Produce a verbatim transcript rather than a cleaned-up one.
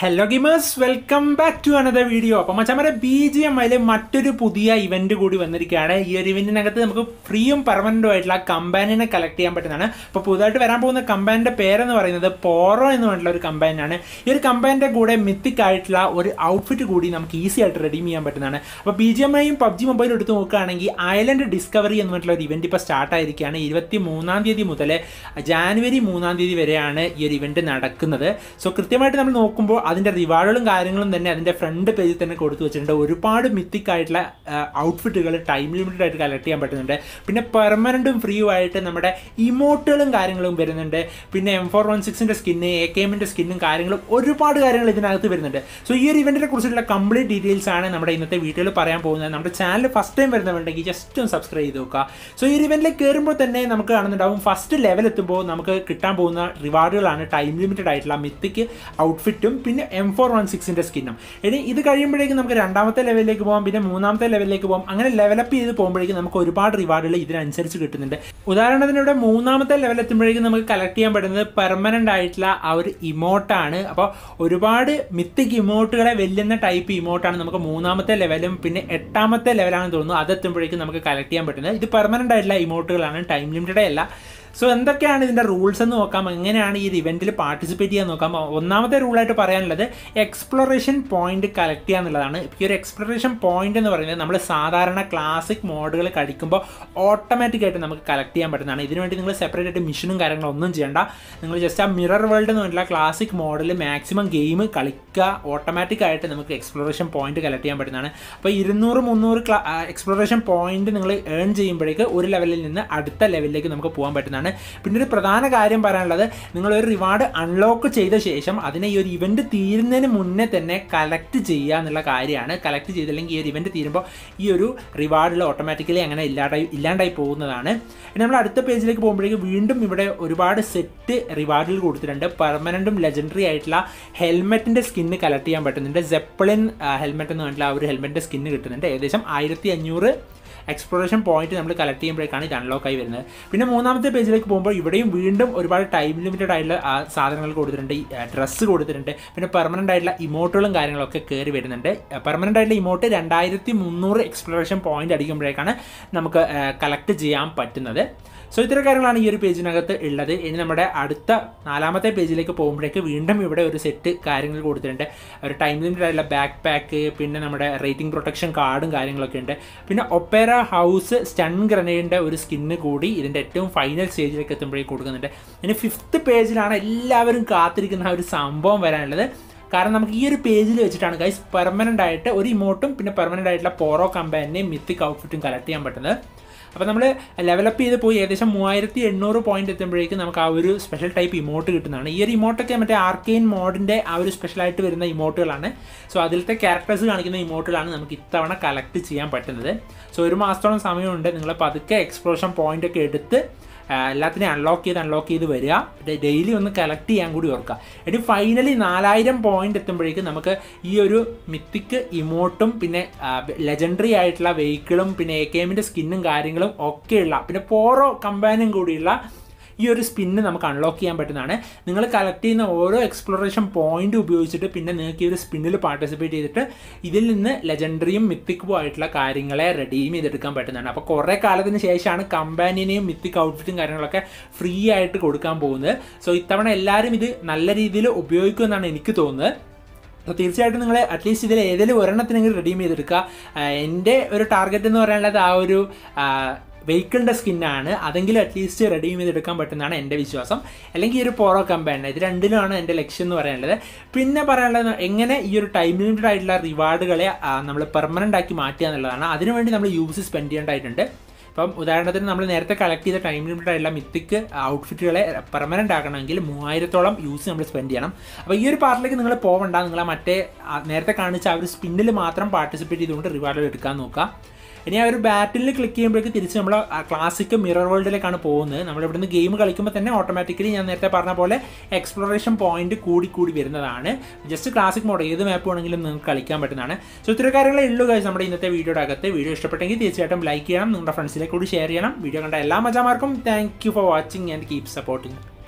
Hello gamers, welcome back to another video. അപ്പോൾ മച്ചാമാരെ ബിജിഎംഐയിലെ മറ്റൊരു പുതിയ ഇവന്റ് കൂടി വന്നിരിക്കുകയാണ്. ഈ ഒരു ഇവന്റിനകത്ത് നമുക്ക് ഫ്രീയും പെർമനന്റും ആയിട്ടുള്ള കമ്പാനിനെ കളക്ട് ചെയ്യാൻ പറ്റുന്നതാണ്. അപ്പോൾ പുതുതായിട്ട് വരാൻ പോകുന്ന കമ്പാനിന്റെ പേരെന്ന് പറയുന്നത് പോറോ എന്ന് പറഞ്ഞിട്ടുള്ള ഒരു കമ്പാനിയാണ്. ഈ ഒരു കമ്പാനിന്റെ കൂടെ മിത്തിക് ആയിട്ടുള്ള ഒരു ഔട്ട്ഫിറ്റ് കൂടി നമുക്ക് ഈസി ആയിട്ട് റെഡീം ചെയ്യാൻ പറ്റുന്നതാണ്. അപ്പോൾ ബിജിഎംഐയും പബ്ജി മൊബൈലും എടുത്ത് നോക്കുകയാണെങ്കിൽ ഐലൻഡ് ഡിസ്കവറി എന്ന് പറഞ്ഞിട്ടുള്ള ഒരു ഇവന്റ് ഇപ്പോൾ സ്റ്റാർട്ട് ആയിരിക്കുകയാണ്. ഇരുപത്തി മൂന്നാം തീയതി മുതൽ ജാനുവരി മൂന്നാം തീയതി വരെയാണ് ഈ ഒരു ഇവന്റ് നടക്കുന്നത്. സോ കൃത്യമായിട്ട് നമ്മൾ നോക്കുമ്പോൾ അതിൻ്റെ റിവാർഡുകളും കാര്യങ്ങളും തന്നെ അതിൻ്റെ ഫ്രണ്ട് പേജിൽ തന്നെ കൊടുത്തു വെച്ചിട്ടുണ്ട്. ഒരുപാട് മിത്തിക് ആയിട്ടുള്ള ഔട്ട്ഫിറ്റുകൾ ടൈം ലിമിറ്റഡ് ആയിട്ട് കളക്ട് ചെയ്യാൻ പറ്റുന്നുണ്ട്. പിന്നെ പെർമനൻറ്റും ഫ്രീയും ആയിട്ട് നമ്മുടെ ഇമോട്ടുകളും കാര്യങ്ങളും വരുന്നുണ്ട്. പിന്നെ എം ഫോർ വൺ സിക്സിൻ്റെ സ്കിന്ന്, എ കെ എമ്മിൻ്റെ സ്കിന്നും കാര്യങ്ങളും ഒരുപാട് കാര്യങ്ങൾ ഇതിനകത്ത് വരുന്നുണ്ട്. സോ ഈ ഒരു ഇവൻറ്റിനെ കുറിച്ചുള്ള കംപ്ലീറ്റ് ഡീറ്റെയിൽസ് ആണ് നമ്മുടെ ഇന്നത്തെ വീഡിയോയിൽ പറയാൻ പോകുന്നത്. നമ്മുടെ ചാനൽ ഫസ്റ്റ് ടൈം വരുന്നവരുണ്ടെങ്കിൽ ജസ്റ്റ് ഒന്ന് സബ്സ്ക്രൈബ് ചെയ്ത് നോക്കുക. സോ ഈ ഒരു ഇവൻറ്റിൽ കയറുമ്പോൾ തന്നെ നമുക്ക് കാണുന്നുണ്ടാവും ഫസ്റ്റ് ലെവൽ എത്തുമ്പോൾ നമുക്ക് കിട്ടാൻ പോകുന്ന റിവാർഡുകളാണ് ടൈം ലിമിറ്റഡ് ആയിട്ടുള്ള മിത്തിക് ഔട്ട്ഫിറ്റും പിന്നെ എം ഫോർ വൺ സിക്സിൻ്റെ സ്കിന്നും. ഇനി ഇത് കഴിയുമ്പോഴേക്കും നമുക്ക് രണ്ടാമത്തെ ലെവലിലേക്ക് പോകാം, പിന്നെ മൂന്നാമത്തെ ലെവലിലേക്ക് പോകാം. അങ്ങനെ ലെവലപ്പ് ചെയ്ത് പോകുമ്പോഴേക്കും നമുക്ക് ഒരുപാട് റിവാർഡുകൾ ഇതിനനുസരിച്ച് കിട്ടുന്നുണ്ട്. ഉദാഹരണത്തിന് ഇവിടെ മൂന്നാമത്തെ ലെവൽ എത്തുമ്പോഴേക്കും നമുക്ക് കളക്ട് ചെയ്യാൻ പറ്റുന്നത് പെർമനൻ്റ് ആയിട്ടുള്ള ആ ഒരു ഇമോട്ടാണ്. അപ്പോൾ ഒരുപാട് മിത്തിക് ഇമോട്ടുകളെ വെല്ലുന്ന ടൈപ്പ് ഇമോട്ടാണ് നമുക്ക് മൂന്നാമത്തെ ലെവലും പിന്നെ എട്ടാമത്തെ ലെവലാണെന്ന് തോന്നുന്നു അതെത്തുമ്പോഴേക്കും നമുക്ക് കളക്ട് ചെയ്യാൻ പറ്റുന്നത്. ഇത് പെർമനൻ്റ് ആയിട്ടുള്ള ഇമോട്ടുകളാണ്, ടൈം ലിമിറ്റഡ് അല്ല. സോ എന്തൊക്കെയാണ് ഇതിൻ്റെ റൂൾസ് എന്ന് നോക്കാം, എങ്ങനെയാണ് ഈ ഇവൻറ്റിൽ പാർട്ടിസിപ്പേറ്റ് ചെയ്യാൻ നോക്കാം. ഒന്നാമത്തെ റൂളായിട്ട് പറയാനുള്ളത് എക്സ്പ്ലോറേഷൻ പോയിന്റ് കളക്ട് ചെയ്യുക എന്നുള്ളതാണ്. ഈ ഒരു എക്സ്പ്ലോറേഷൻ പോയിന്റ് എന്ന് പറയുന്നത് നമ്മൾ സാധാരണ ക്ലാസിക് മോഡുകൾ കളിക്കുമ്പോൾ ഓട്ടോമാറ്റിക്കായിട്ട് നമുക്ക് കളക്ട് ചെയ്യാൻ പറ്റുന്നതാണ്. ഇതിനുവേണ്ടി നിങ്ങൾ സെപ്പറേറ്റ് ആയിട്ട് മിഷനും കാര്യങ്ങളും ഒന്നും ചെയ്യേണ്ട. നിങ്ങൾ ജസ്റ്റ് ആ മിറർ വേൾഡ് എന്ന് പറഞ്ഞിട്ടുള്ള ക്ലാസിക് മോഡൽ മാക്സിമം ഗെയിം കളിക്കുക, ഓട്ടോമാറ്റിക്കായിട്ട് നമുക്ക് എക്സ്പ്ലോറേഷൻ പോയിന്റ് കളക്ട് ചെയ്യാൻ പറ്റുന്നതാണ്. അപ്പോൾ ഇരുന്നൂറ് മുന്നൂറ് എക്സ്പ്ലോറേഷൻ പോയിന്റ് നിങ്ങൾ ഏൺ ചെയ്യുമ്പോഴേക്ക് ഒരു ലെവലിൽ നിന്ന് അടുത്ത ലെവലിലേക്ക് നമുക്ക് പോകാൻ പറ്റുന്നതാണ്. പിന്നെ ഒരു പ്രധാന കാര്യം പറയാനുള്ളത്, നിങ്ങളൊരു റിവാർഡ് അൺലോക്ക് ചെയ്ത ശേഷം അതിനെ ഈ ഒരു ഇവൻറ്റ് തീരുന്നതിന് മുന്നേ തന്നെ കളക്ട് ചെയ്യുക എന്നുള്ള കാര്യമാണ്. കളക്ട് ചെയ്തില്ലെങ്കിൽ ഈ ഒരു ഇവൻറ്റ് തീരുമ്പോൾ ഈ ഒരു റിവാർഡിൽ ഓട്ടോമാറ്റിക്കലി അങ്ങനെ ഇല്ലാണ്ടായി ഇല്ലാണ്ടായി പോകുന്നതാണ്. ഇനി നമ്മൾ അടുത്ത പേജിലേക്ക് പോകുമ്പോഴേക്ക് വീണ്ടും ഇവിടെ ഒരുപാട് സെറ്റ് റിവാർഡുകൾ കൊടുത്തിട്ടുണ്ട്. പെർമനൻറ്റും ലെജൻഡറി ആയിട്ടുള്ള ഹെൽമെറ്റിൻ്റെ സ്കിന്ന് കളക്ട് ചെയ്യാൻ പറ്റുന്നുണ്ട്. സെപ്പളിൻ ഹെൽമെറ്റ് എന്ന് പറഞ്ഞിട്ടുള്ള ആ ഒരു ഹെൽമെറ്റിൻ്റെ സ്കിന്ന് കിട്ടുന്നുണ്ട്. ഏകദേശം ആയിരത്തി അഞ്ഞൂറ് എക്സ്പ്ലോറേഷൻ പോയിന്റ് നമ്മൾ കളക്ട് ചെയ്യുമ്പോഴേക്കാണ് ഇത് അൺലോക്ക് ആയി വരുന്നത്. പിന്നെ മൂന്നാമത്തെ പേജിലേക്ക് പോകുമ്പോൾ ഇവിടെയും വീണ്ടും ഒരുപാട് ടൈം ലിമിറ്റഡ് ആയിട്ടുള്ള സാധനങ്ങൾ കൊടുത്തിട്ടുണ്ട്, ഡ്രസ്സ് കൊടുത്തിട്ടുണ്ട്. പിന്നെ പെർമനൻ്റ് ആയിട്ടുള്ള ഇമോട്ടുകളും കാര്യങ്ങളൊക്കെ കയറി വരുന്നുണ്ട്. പെർമനൻ്റ് ആയിട്ടുള്ള ഇമോട്ട് രണ്ടായിരത്തി മുന്നൂറ് എക്സ്പ്ലോറേഷൻ പോയിന്റ് അടിക്കുമ്പോഴേക്കാണ് നമുക്ക് കളക്ട് ചെയ്യാൻ പറ്റുന്നത്. സോ ഇത്തരം കാര്യങ്ങളാണ് ഈ ഒരു പേജിനകത്ത് ഉള്ളത്. ഇനി നമ്മുടെ അടുത്ത നാലാമത്തെ പേജിലേക്ക് പോകുമ്പോഴേക്ക് വീണ്ടും ഇവിടെ ഒരു സെറ്റ് കാര്യങ്ങൾ കൊടുത്തിട്ടുണ്ട്. ഒരു ടൈം ലിമിറ്റഡ് ആയിട്ടുള്ള ബാക്ക് പാക്ക്, പിന്നെ നമ്മുടെ റേറ്റിംഗ് പ്രൊട്ടക്ഷൻ കാർഡും കാര്യങ്ങളൊക്കെ ഉണ്ട്. പിന്നെ ഒപ്പേറ ഹൗസ് സ്റ്റൺ ഗ്രനേഡിൻ്റെ ഒരു സ്കിന്ന് കൂടി ഇതിൻ്റെ ഏറ്റവും ഫൈനൽ സ്റ്റേജിലേക്ക് എത്തുമ്പോഴേക്ക് കൊടുക്കുന്നുണ്ട്. ഇനി ഫിഫ്ത്ത് പേജിലാണ് എല്ലാവരും കാത്തിരിക്കുന്ന ആ ഒരു സംഭവം വരാനുള്ളത്. കാരണം നമുക്ക് ഈ ഒരു പേജിൽ വെച്ചിട്ടാണ് ഗൈസ് പെർമനൻ്റ് ആയിട്ട് ഒരു ഇമോട്ടും പിന്നെ പെർമനൻ്റ് ആയിട്ടുള്ള പോറോ കമ്പാനിനെയും മിത്തിക് ഔട്ട്ഫിറ്റും കളക്ട് ചെയ്യാൻ പറ്റുന്നത്. അപ്പോൾ നമ്മൾ ലെവലപ്പ് ചെയ്ത് പോയി ഏകദേശം മൂവായിരത്തി എണ്ണൂറ് പോയിന്റ് എത്തുമ്പോഴേക്കും നമുക്ക് ആ ഒരു സ്പെഷ്യൽ ടൈപ്പ് ഇമോട്ട് കിട്ടുന്നതാണ്. ഈ ഒരു ഇമോട്ടൊക്കെ മറ്റേ ആർക്കെയിൻ മോഡിൻ്റെ ആ ഒരു സ്പെഷ്യലായിട്ട് വരുന്ന ഇമോട്ടുകളാണ്. സോ അതിലത്തെ ക്യാരക്ടേഴ്സ് കാണിക്കുന്ന ഇമോട്ടുകളാണ് നമുക്ക് ഇത്തവണ കളക്ട് ചെയ്യാൻ പറ്റുന്നത്. സോ ഒരു മാസത്തോളം സമയമുണ്ട്. നിങ്ങൾ പതുക്കെ എക്സ്പ്ലോഷൻ പോയിന്റ് ഒക്കെ എടുത്ത് എല്ലാത്തിനെയും അൺലോക്ക് ചെയ്ത് അൺലോക്ക് ചെയ്ത് വരിക. ഡെയിലി ഒന്ന് കളക്ട് ചെയ്യാൻ കൂടി ഓർക്കുക. എന്നിട്ട് ഫൈനലി നാലായിരം പോയിന്റ് എത്തുമ്പോഴേക്കും നമുക്ക് ഈ ഒരു മിത്തിക് ഇമോട്ടും പിന്നെ ലെജൻഡറി ആയിട്ടുള്ള വെഹിക്കിളും പിന്നെ എ കെ എമ്മിൻ്റെ സ്കിന്നും കാര്യങ്ങളും ഒക്കെയുള്ള പിന്നെ പോറോ കമ്പാനിയും കൂടിയുള്ള ഈ ഒരു സ്പിന്ന് നമുക്ക് അൺലോക്ക് ചെയ്യാൻ പറ്റുന്നതാണ്. നിങ്ങൾ കളക്ട് ചെയ്യുന്ന ഓരോ എക്സ്പ്ലോറേഷൻ പോയിന്റ് ഉപയോഗിച്ചിട്ട് പിന്നെ നിങ്ങൾക്ക് ഈ ഒരു സ്പിന്നിൽ പാർട്ടിസിപ്പേറ്റ് ചെയ്തിട്ട് ഇതിൽ നിന്ന് ലെജൻഡറിയും മിത്തിക്കും ആയിട്ടുള്ള കാര്യങ്ങളെ റെഡീം ചെയ്തെടുക്കാൻ പറ്റുന്നതാണ്. അപ്പോൾ കുറേ കാലത്തിന് ശേഷമാണ് കമ്പാനിനെയും മിത്തിക് ഔട്ട്ഫിറ്റും കാര്യങ്ങളൊക്കെ ഫ്രീ ആയിട്ട് കൊടുക്കാൻ പോകുന്നത്. സോ ഇത്തവണ എല്ലാവരും ഇത് നല്ല രീതിയിൽ ഉപയോഗിക്കുമെന്നാണ് എനിക്ക് തോന്നുന്നത്. അപ്പോൾ തീർച്ചയായിട്ടും നിങ്ങൾ അറ്റ്ലീസ്റ്റ് ഇതിൽ ഏതെങ്കിലും ഒരെണ്ണത്തിനെങ്കിലും റെഡീം ചെയ്തെടുക്കുക. എൻ്റെ ഒരു ടാർഗറ്റ് എന്ന് പറയാനുള്ളത് ആ ഒരു വെഹിക്കിളിൻ്റെ സ്കിന്നാണ്. അതെങ്കിലും അറ്റ്ലീസ്റ്റ് റെഡീം ചെയ്തെടുക്കാൻ പറ്റുന്നതാണ് എൻ്റെ വിശ്വാസം. അല്ലെങ്കിൽ ഈ ഒരു പോറോ കമ്പാനി, ഇത് രണ്ടിലുമാണ് എൻ്റെ ലക്ഷ്യം എന്ന് പറയാനുള്ളത്. പിന്നെ പറയാനുള്ളത് എങ്ങനെ ഈ ഒരു ടൈം ലിമിറ്റഡ് ആയിട്ടുള്ള റിവാർഡുകളെ നമ്മൾ പെർമനൻ്റ് ആക്കി മാറ്റുക എന്നുള്ളതാണ്. അതിനുവേണ്ടി നമ്മൾ യൂസ് സ്പെൻഡ് ചെയ്യേണ്ടതായിട്ടുണ്ട്. ഇപ്പം ഉദാഹരണത്തിന് നമ്മൾ നേരത്തെ കളക്ട് ചെയ്ത ടൈം ലിമിറ്റഡ് ആയിട്ടുള്ള മിത്തിക് ഔട്ട്ഫിറ്റുകളെ പെർമനൻ്റ് ആക്കണമെങ്കിൽ മൂവായിരത്തോളം യൂസ് നമ്മൾ സ്പെൻഡ് ചെയ്യണം. അപ്പോൾ ഈ ഒരു പാർട്ടിലേക്ക് നിങ്ങൾ പോകണ്ട. നിങ്ങൾ മറ്റേ നേരത്തെ കാണിച്ച ആ ഒരു സ്പിന്നിൽ മാത്രം പാർട്ടിസിപ്പേറ്റ് ചെയ്തുകൊണ്ട് റിവാർഡുകൾ എടുക്കാൻ നോക്കുക. ഇനി ആ ഒരു ബാറ്റിൽ ക്ലിക്ക് ചെയ്യുമ്പോഴേക്ക് തിരിച്ച് നമ്മൾ ക്ലാസിക് മിറർ വേൾഡിലേക്കാണ് പോകുന്നത്. നമ്മൾ ഇവിടുന്ന് ഗെയിം കളിക്കുമ്പോൾ തന്നെ ഓട്ടോമാറ്റിക്കലി ഞാൻ നേരത്തെ പറഞ്ഞ പോലെ എക്സ്പ്ലോറേഷൻ പോയിന്റ് കൂടി കൂടി വരുന്നതാണ്. ജസ്റ്റ് ക്ലാസിക് മോഡ് ഏത് മാപ്പ് വേണമെങ്കിലും നിങ്ങൾക്ക് കളിക്കാൻ പറ്റുന്നതാണ്. സോ ഇത്ര കാര്യങ്ങളേ ഉള്ളൂ ഗൈസ് നമ്മുടെ ഇന്നത്തെ വീഡിയോയുടെ അകത്ത്. വീഡിയോ ഇഷ്ടപ്പെട്ടെങ്കിൽ തീർച്ചയായിട്ടും ലൈക്ക് ചെയ്യണം, നിങ്ങളുടെ ഫ്രണ്ട്സിലേക്ക് കൂടി ഷെയർ ചെയ്യണം. വീഡിയോ കണ്ട എല്ലാ മച്ചാമാർക്കും thank you for watching and keep supporting.